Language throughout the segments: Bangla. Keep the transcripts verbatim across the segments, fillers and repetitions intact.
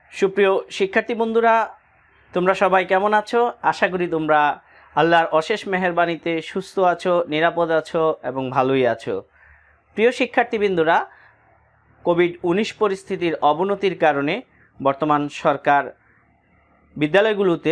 সুপ্রিয় শিক্ষার্থী বন্ধুরা, তোমরা সবাই কেমন আছো? আশা করি তোমরা আল্লাহর অশেষ মেহেরবানিতে সুস্থ আছো, নিরাপদ আছো এবং ভালোই আছো। প্রিয় শিক্ষার্থীবৃন্দরা, কোভিড উনিশ পরিস্থিতির অবনতির কারণে বর্তমান সরকার বিদ্যালয়গুলোতে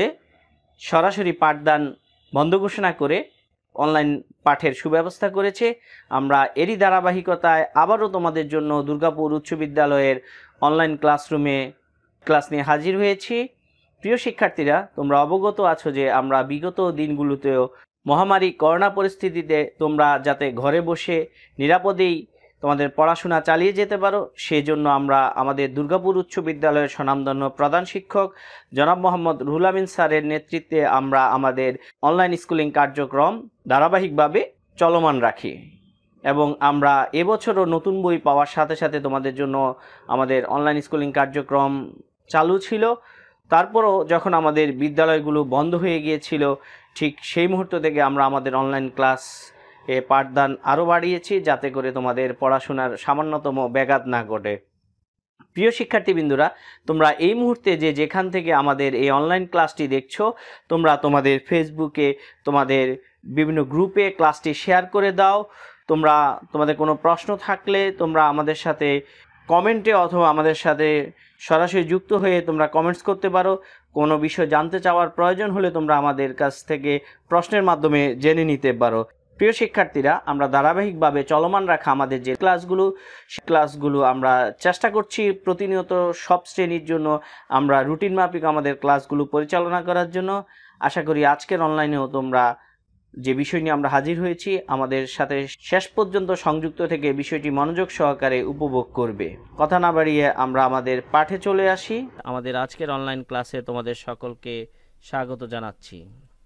সরাসরি পাঠদান বন্ধ ঘোষণা করে অনলাইন পাঠের সুব্যবস্থা করেছে। আমরা এরই ধারাবাহিকতায় আবারও তোমাদের জন্য দুর্গাপুর উচ্চ বিদ্যালয়ের অনলাইন ক্লাসরুমে ক্লাস নিয়ে হাজির হয়েছি। প্রিয় শিক্ষার্থীরা, তোমরা অবগত আছো যে আমরা বিগত দিনগুলোতেও মহামারী করোনা পরিস্থিতিতে তোমরা যাতে ঘরে বসে নিরাপদেই তোমাদের পড়াশোনা চালিয়ে যেতে পারো, সেই জন্য আমরা আমাদের দুর্গাপুর উচ্চ বিদ্যালয়ের স্বনামধন্য প্রধান শিক্ষক জনাব মোহাম্মদ রুহুল আমিন স্যারের নেতৃত্বে আমরা আমাদের অনলাইন স্কুলিং কার্যক্রম ধারাবাহিকভাবে চলমান রাখি এবং আমরা এবছরও নতুন বই পাওয়ার সাথে সাথে তোমাদের জন্য আমাদের অনলাইন স্কুলিং কার্যক্রম চালু ছিল। তারপরও যখন আমাদের বিদ্যালয়গুলো বন্ধ হয়ে গিয়েছিল, ঠিক সেই মুহূর্ত থেকে আমরা আমাদের অনলাইন ক্লাস এ পাঠদান আরও বাড়িয়েছি, যাতে করে তোমাদের পড়াশোনার সামান্যতম ব্যাঘাত না ঘটে। প্রিয় শিক্ষার্থীবৃন্দরা, তোমরা এই মুহূর্তে যে যেখান থেকে আমাদের এই অনলাইন ক্লাসটি দেখছো, তোমরা তোমাদের ফেসবুকে তোমাদের বিভিন্ন গ্রুপে ক্লাসটি শেয়ার করে দাও। তোমরা তোমাদের কোনো প্রশ্ন থাকলে তোমরা আমাদের সাথে কমেন্টে অথবা আমাদের সাথে সরাসরি যুক্ত হয়ে তোমরা কমেন্টস করতে পারো। কোনো বিষয় জানতে চাওয়ার প্রয়োজন হলে তোমরা আমাদের কাছ থেকে প্রশ্নের মাধ্যমে জেনে নিতে পারো। প্রিয় শিক্ষার্থীরা, আমরা ধারাবাহিকভাবে চলমান রাখা আমাদের যে ক্লাসগুলো সেই ক্লাসগুলো আমরা চেষ্টা করছি প্রতিনিয়ত সব শ্রেণীর জন্য আমরা রুটিন মাফিক আমাদের ক্লাসগুলো পরিচালনা করার জন্য। আশা করি আজকের অনলাইনেও তোমরা যে বিষয় নিয়ে আমরা হাজির হয়েছি আমাদের সাথে শেষ পর্যন্ত সংযুক্ত থেকে বিষয়টি মনোযোগ সহকারে উপভোগ করবে। কথা না বাড়িয়ে আমরা আমাদের পাঠে চলে আসি। আমাদের আজকের অনলাইন ক্লাসে তোমাদের সকলকে স্বাগত জানাচ্ছি।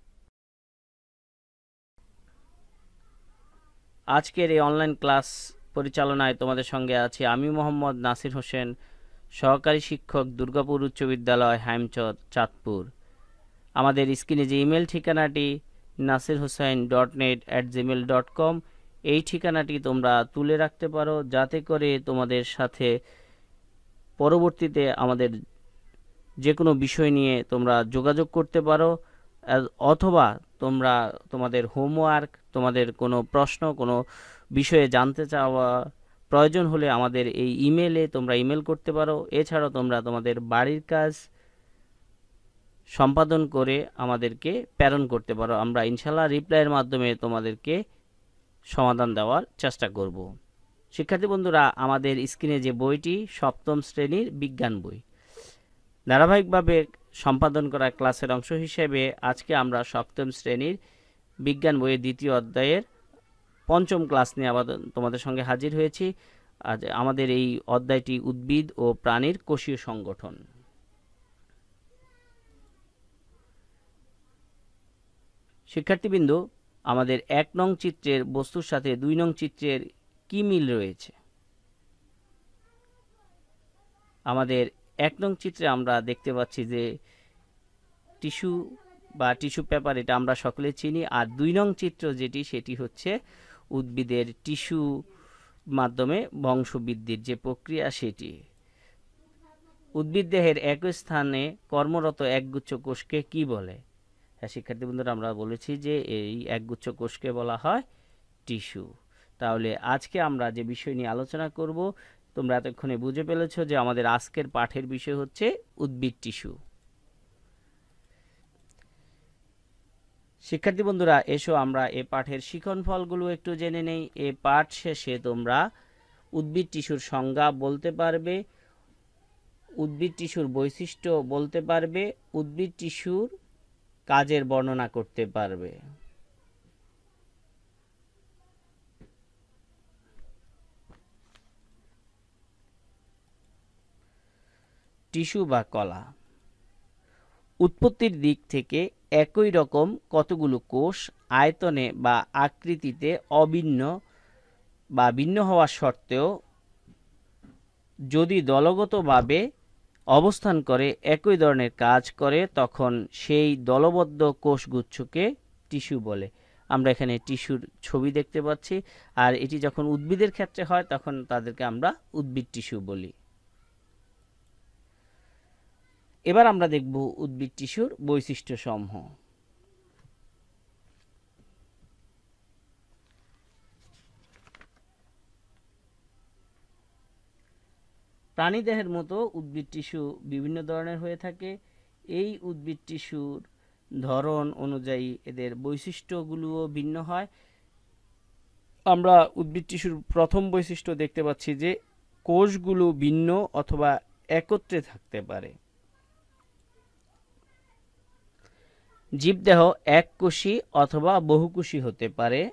আজকের এই অনলাইন ক্লাস পরিচালনায় তোমাদের সঙ্গে আছি আমি মোহাম্মদ নাসির হোসেন, সহকারী শিক্ষক, দুর্গাপুর উচ্চ বিদ্যালয়, হাইমচর, চাঁদপুর। আমাদের স্ক্রিনে যে ইমেল ঠিকানাটি Nasir Hossain dot net at Gmail dot com, এই ঠিকানাটি তোমরা তুলে রাখতে পারো, যাতে করে তোমাদের সাথে পরবর্তীতে আমাদের যে কোনো বিষয় নিয়ে তোমরা যোগাযোগ করতে পারো, অথবা তোমরা তোমাদের হোমওয়ার্ক, তোমাদের কোনো প্রশ্ন, কোনো বিষয়ে জানতে চাওয়া প্রয়োজন হলে আমাদের এই ইমেলে তোমরা ইমেল করতে পারো। এছাড়াও তোমরা তোমাদের বাড়ির কাজ সম্পাদন করে আমাদেরকে প্রেরণ করতে পারো। আমরা ইনশাল্লাহ রিপ্লাইয়ের মাধ্যমে তোমাদেরকে সমাধান দেওয়ার চেষ্টা করব। শিক্ষার্থী বন্ধুরা, আমাদের স্ক্রিনে যে বইটি সপ্তম শ্রেণীর বিজ্ঞান বই, ধারাবাহিকভাবে সম্পাদন করা ক্লাসের অংশ হিসেবে আজকে আমরা সপ্তম শ্রেণীর বিজ্ঞান বইয়ের দ্বিতীয় অধ্যায়ের পঞ্চম ক্লাস নিয়ে আবার তোমাদের সঙ্গে হাজির হয়েছি। আজ আমাদের এই অধ্যায়টি উদ্ভিদ ও প্রাণীর কোষীয় সংগঠন। শিক্ষার্থীবৃন্দ, আমাদের এক নং চিত্রের বস্তুর সাথে দুই নং চিত্রের কি মিল রয়েছে? আমাদের এক নং চিত্রে আমরা দেখতে পাচ্ছি যে টিস্যু বা টিস্যু পেপার, এটা আমরা সকলে চিনি। আর দুই নং চিত্র যেটি, সেটি হচ্ছে উদ্ভিদের টিস্যু মাধ্যমে বংশবৃদ্ধির যে প্রক্রিয়া সেটি। উদ্ভিদ দেহের একই স্থানে কর্মরত একগুচ্ছ কোষকে কি বলে? হ্যাঁ শিক্ষার্থী বন্ধুরা, আমরা বলেছি যে এই একগুচ্ছ কোষকে বলা হয় টিস্যু। তাহলে আজকে আমরা যে বিষয় নিয়ে আলোচনা করব, তোমরা এতক্ষণে বুঝে ফেলেছ যে আমাদের আজকের পাঠের বিষয় হচ্ছে উদ্ভিদ টিস্যু। শিক্ষার্থী বন্ধুরা, এসো আমরা এ পাঠের শিখন ফলগুলো একটু জেনে নেই। এ পাঠ শেষে তোমরা উদ্ভিদ টিস্যুর সংজ্ঞা বলতে পারবে, উদ্ভিদ টিস্যুর বৈশিষ্ট্য বলতে পারবে, উদ্ভিদ টিস্যুর কাজের বর্ণনা করতে পারবে। টিস্যু বা কলা উৎপত্তির দিক থেকে একই রকম কতগুলো কোষ আয়তনে বা আকৃতিতে অভিন্ন বা ভিন্ন হওয়া সত্ত্বেও যদি দলগতভাবে অবস্থান করে একই ধরনের কাজ করে, তখন সেই দলবদ্ধ কোষগুচ্ছকে টিস্যু বলে। আমরা এখানে টিস্যুর ছবি দেখতে পাচ্ছি, আর এটি যখন উদ্ভিদের ক্ষেত্রে হয় তখন তাদেরকে আমরা উদ্ভিদ টিস্যু বলি। এবার আমরা দেখব উদ্ভিদ টিস্যুর বৈশিষ্ট্যসমূহ। প্রাণীদেহের মতো উদ্ভিদ টিস্যু বিভিন্ন ধরনের হয়ে থাকে। এই উদ্ভিদ টিস্যুর ধরন অনুযায়ী এদের বৈশিষ্ট্যগুলোও ভিন্ন হয়। আমরা উদ্ভিদ টিস্যুর প্রথম বৈশিষ্ট্য দেখতে পাচ্ছি যে কোষগুলো ভিন্ন অথবা একত্রে থাকতে পারে। জীবদেহ এককোষী অথবা বহুকোষী হতে পারে।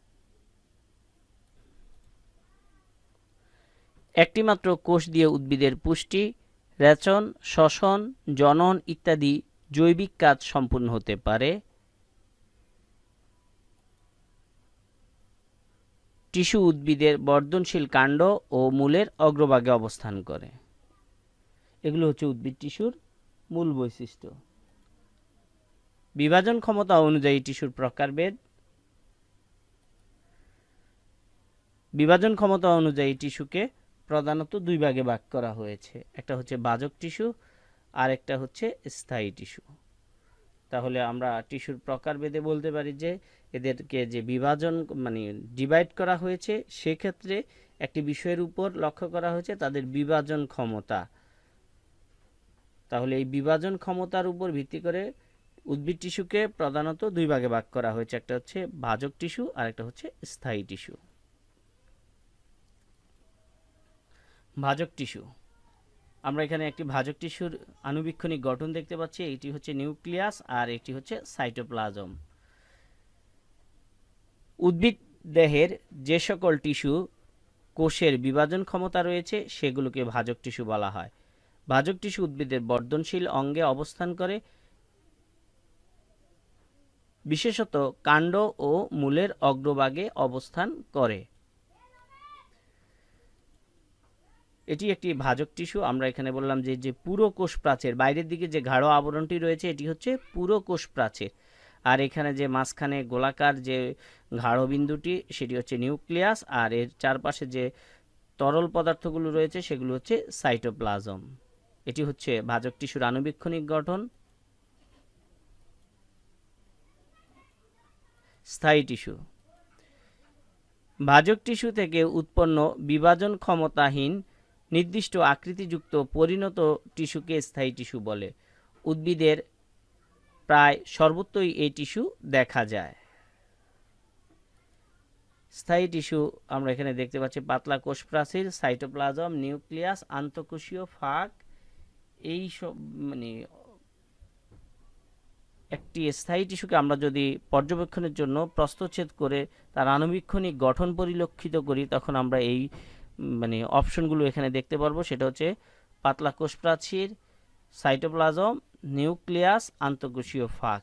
একটিমাত্র কোষ দিয়ে উদ্ভিদের পুষ্টি, রেচন, শ্বসন, জনন ইত্যাদি জৈবিক কাজ সম্পূর্ণ হতে পারে। টিস্যু উদ্ভিদের বর্ধনশীল কাণ্ড ও মূলের অগ্রভাগে অবস্থান করে। এগুলো হচ্ছে উদ্ভিদ টিস্যুর মূল বৈশিষ্ট্য। বিভাজন ক্ষমতা অনুযায়ী টিস্যুর প্রকারভেদ। বিভাজন ক্ষমতা অনুযায়ী টিস্যুকে প্রধানত দুই ভাগে ভাগ করা হয়েছে, একটা হচ্ছে ভাজক টিস্যু আর একটা হচ্ছে স্থায়ী টিস্যু। তাহলে আমরা টিস্যুর প্রকারভেদে বলতে পারি যে এদেরকে যে বিভাজন মানে ডিভাইড করা হয়েছে সেক্ষেত্রে একটি বিষয়ের উপর লক্ষ্য করা হয়েছে তাদের বিভাজন ক্ষমতা। তাহলে এই বিভাজন ক্ষমতার উপর ভিত্তি করে উদ্ভিদ টিস্যুকে প্রধানত দুই ভাগে ভাগ করা হয়েছে, একটা হচ্ছে ভাজক টিস্যু আর একটা হচ্ছে স্থায়ী টিস্যু। ভাজক টিস্যু, আমরা এখানে একটি ভাজক টিস্যুর আণুবীক্ষণিক গঠন দেখতে পাচ্ছি। এটি হচ্ছে নিউক্লিয়াস আর এটি হচ্ছে সাইটোপ্লাজম। উদ্ভিদ দেহের যে সকল টিস্যু কোষের বিভাজন ক্ষমতা রয়েছে সেগুলোকে ভাজক টিস্যু বলা হয়। ভাজক টিস্যু উদ্ভিদের বর্ধনশীল অঙ্গে অবস্থান করে, বিশেষত কাণ্ড ও মূলের অগ্রভাগে অবস্থান করে। এটি একটি ভাজক টিস্যু। আমরা এখানে বললাম যে যে পুরো কোষ প্রাচীর, বাইরের দিকে যে গাঢ় আবরণটি রয়েছে এটি হচ্ছে পুরো কোষ প্রাচীর, আর এখানে যে মাঝখানে গোলাকার যে গাঢ় বিন্দুটি সেটি হচ্ছে নিউক্লিয়াস, আর এর চারপাশে যে তরল পদার্থগুলো রয়েছে সেগুলো হচ্ছে সাইটোপ্লাজম। এটি হচ্ছে ভাজক টিস্যুর আণুবীক্ষণিক গঠন। স্থায়ী টিস্যু, ভাজক টিস্যু থেকে উৎপন্ন বিভাজন ক্ষমতাহীন নির্দিষ্ট আকৃতিযুক্ত পরিণত টিস্যুকে স্থায়ী টিস্যু বলে। উদ্ভিদের প্রায় সর্বত্রই এই টিস্যু দেখা যায়। স্থায়ী টিস্যু আমরা এখানে দেখতে পাচ্ছি পাতলা কোষ প্রাচীর, সাইটোপ্লাজম, নিউক্লিয়াস, আন্তঃকোষীয় ফাঁক। এই সব মানে একটি স্থায়ী টিস্যুকে আমরা যদি পর্যবেক্ষণের জন্য প্রস্থচ্ছেদ করে তার আণুবীক্ষণিক গঠন পরিলক্ষিত করি তখন আমরা এই মানে অপশনগুলো এখানে দেখতে পারবো। সেটা হচ্ছে পাতলা কোষ প্রাচীর, সাইটোপ্লাজম, নিউক্লিয়াস, আন্তঃকোষীয় ফাঁক।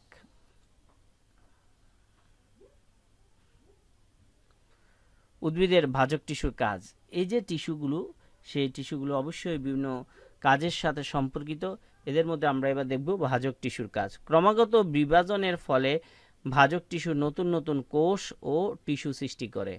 উদ্ভিদের ভাজক টিস্যুর কাজ, এই যে টিস্যুগুলো সেই টিস্যুগুলো অবশ্যই বিভিন্ন কাজের সাথে সম্পর্কিত। এদের মধ্যে আমরা এবার দেখব ভাজক টিস্যুর কাজ। ক্রমাগত বিভাজনের ফলে ভাজক টিস্যু নতুন নতুন কোষ ও টিস্যু সৃষ্টি করে।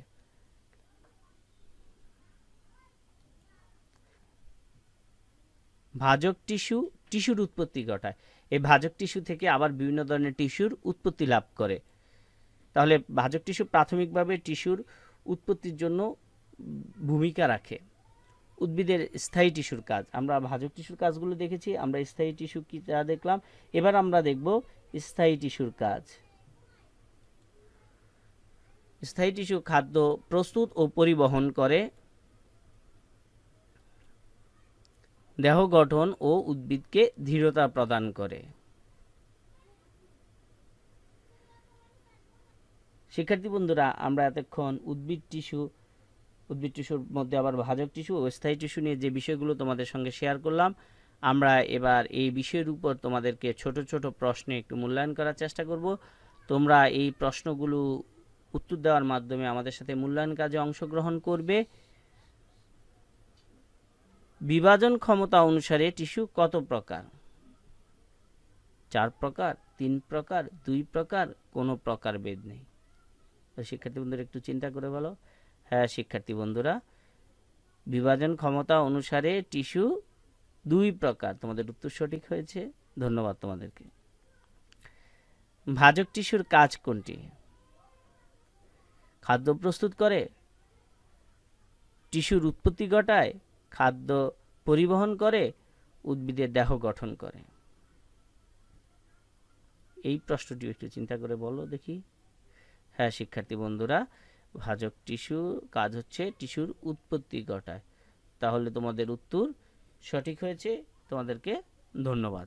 ভাজক টিস্যু টিস্যুর উৎপত্তি ঘটায়। এই ভাজক টিস্যু থেকে আবার বিভিন্ন ধরনের টিস্যুর উৎপত্তি লাভ করে। তাহলে ভাজক টিস্যু প্রাথমিকভাবে টিস্যুর উৎপত্তির জন্য ভূমিকা রাখে। উদ্ভিদের স্থায়ী টিস্যুর কাজ, আমরা ভাজক টিস্যুর কাজগুলো দেখেছি, আমরা স্থায়ী টিস্যু কি তা দেখলাম। এবার আমরা দেখব স্থায়ী টিস্যুর কাজ। স্থায়ী টিস্যু খাদ্য প্রস্তুত ও পরিবহন করে, দেহ গঠন ও উদ্ভিদকে দৃঢ়তা প্রদান করে। শিক্ষার্থী বন্ধুরা, আমরা এতক্ষণ উদ্ভিদ টিস্যু উদ্ভিদ টিস্যুর মধ্যে আবার ভাজক টিস্যু ও স্থায়ী টিস্যু নিয়ে যে বিষয়গুলো তোমাদের সঙ্গে শেয়ার করলাম, আমরা এবার এই বিষয়ের উপর তোমাদেরকে ছোট ছোট প্রশ্নে একটু মূল্যায়ন করার চেষ্টা করব। তোমরা এই প্রশ্নগুলো উত্তর দেওয়ার মাধ্যমে আমাদের সাথে মূল্যায়ন কাজে অংশগ্রহণ করবে। বিভাজন ক্ষমতা অনুসারে টিস্যু কত প্রকার? চার প্রকার, তিন প্রকার, দুই প্রকার, কোনো প্রকার ভেদ নেই। তো শিক্ষার্থী বন্ধুরা একটু চিন্তা করে বলো। হ্যাঁ শিক্ষার্থী বন্ধুরা, বিভাজন ক্ষমতা অনুসারে টিস্যু দুই প্রকার। তোমাদের উত্তর সঠিক হয়েছে, ধন্যবাদ তোমাদেরকে। ভাজক টিস্যুর কাজ কোনটি? খাদ্য প্রস্তুত করে, টিস্যুর উৎপত্তি ঘটায়, খাদ্য পরিবহন করে, উদ্ভিদের দেহ গঠন করে। এই প্রশ্নটি একটু চিন্তা করে বলো দেখি। হ্যাঁ শিক্ষার্থী বন্ধুরা, ভাজক টিস্যু কাজ হচ্ছে টিস্যুর উৎপত্তি ঘটায়। তাহলে তোমাদের উত্তর সঠিক হয়েছে, তোমাদেরকে ধন্যবাদ।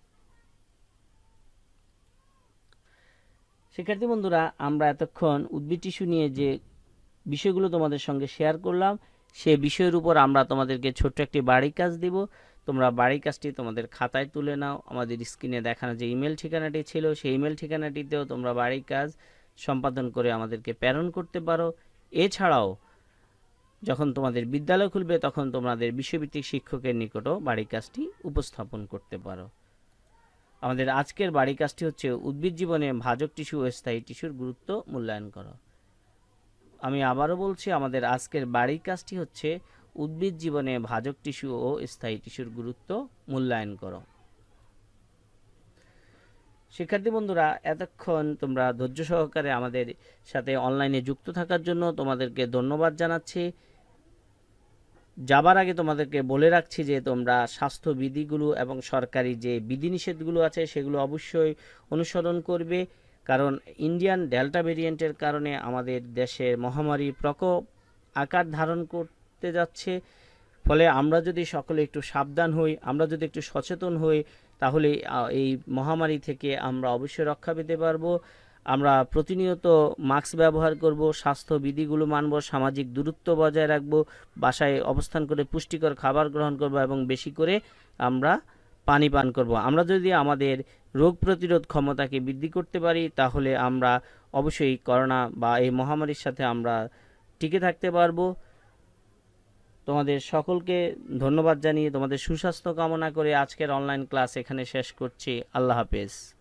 শিক্ষার্থী বন্ধুরা, আমরা এতক্ষণ উদ্ভিদ টিস্যু নিয়ে যে বিষয়গুলো তোমাদের সঙ্গে শেয়ার করলাম, সে বিষয়ের উপর আমরা তোমাদেরকে ছোট্ট একটি বাড়ি কাজ দিব। তোমরা বাড়ি কাজটি তোমাদের খাতায় তুলে নাও। আমাদের স্ক্রিনে দেখানো যে ইমেল ঠিকানাটি ছিল, সেই ইমেল ঠিকানাটিতেও তোমরা বাড়ি কাজ সম্পাদন করে আমাদেরকে প্রেরণ করতে পারো। এছাড়াও যখন তোমাদের বিদ্যালয় খুলবে তখন তোমাদের বিষয়ভিত্তিক শিক্ষকের নিকটও বাড়ি কাজটি উপস্থাপন করতে পারো। আমাদের আজকের বাড়ি কাজটি হচ্ছে উদ্ভিদ জীবনে ভাজক টিস্যু ও স্থায়ী টিস্যুর গুরুত্ব মূল্যায়ন করো। আমি আবারও বলছি, আমাদের আজকের বাড়ি কাজটি হচ্ছে উদ্ভিদ জীবনে ভাজক টিস্যু ও স্থায়ী টিস্যুর গুরুত্ব মূল্যায়ন করো। শিক্ষার্থী বন্ধুরা, এতক্ষণ তোমরা ধৈর্য সহকারে আমাদের সাথে অনলাইনে যুক্ত থাকার জন্য তোমাদেরকে ধন্যবাদ জানাচ্ছি। যাবার আগে তোমাদেরকে বলে রাখছি যে তোমরা স্বাস্থ্যবিধিগুলো এবং সরকারি যে বিধিনিষেধগুলো আছে সেগুলো অবশ্যই অনুসরণ করবে, কারণ ইন্ডিয়ান ডেল্টা ভেরিয়েন্টের কারণে আমাদের দেশের মহামারী প্রকোপ আকার ধারণ করতে যাচ্ছে। ফলে আমরা যদি সকলে একটু সাবধান হই, আমরা যদি একটু সচেতন হই, তাহলে এই মহামারী থেকে আমরা অবশ্যই রক্ষা পেতে পারবো। আমরা প্রতিনিয়ত মাস্ক ব্যবহার করব, স্বাস্থ্যবিধিগুলো মানব, সামাজিক দূরত্ব বজায় রাখব, বাসায় অবস্থান করে পুষ্টিকর খাবার গ্রহণ করব এবং বেশি করে আমরা পানি পান করব। আমরা যদি আমাদের রোগ প্রতিরোধ ক্ষমতাকে বৃদ্ধি করতে পারি তাহলে আমরা অবশ্যই করোনা বা এই মহামারীর সাথে আমরা টিকে থাকতে পারবো। তোমাদের সকলকে ধন্যবাদ জানিয়ে তোমাদের সুস্বাস্থ্য কামনা করে আজকের অনলাইন ক্লাস এখানে শেষ করছি। আল্লাহ হাফেজ।